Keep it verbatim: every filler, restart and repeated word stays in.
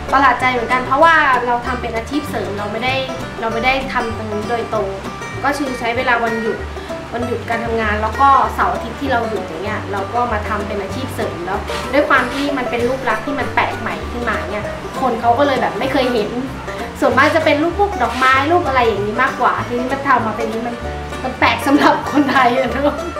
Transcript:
ประหลาดใจเหมือนกันเพราะว่าเราทำเป็นอาชีพเสริมเราไม่ได้เราไม่ได้ทำตรงนี้โดยตรงก็คือใช้เวลาวันหยุดวันหยุดการทำงานแล้วก็เสาร์อาทิตย์ที่เราหยุดอย่างเงี้ยเราก็มาทำเป็นอาชีพเสริมแล้วด้วยความที่มันเป็นรูปลักษณ์ที่มันแปลกใหม่ขึ้นมาเนี่ยคนเขาก็เลยแบบไม่เคยเห็นส่วนมากจะเป็นรูปพวกดอกไม้รูปอะไรอย่างนี้มากกว่าทีนี้มันทำมาเป็นนี้มันมันแปลกสำหรับคนไทยอะเนาะ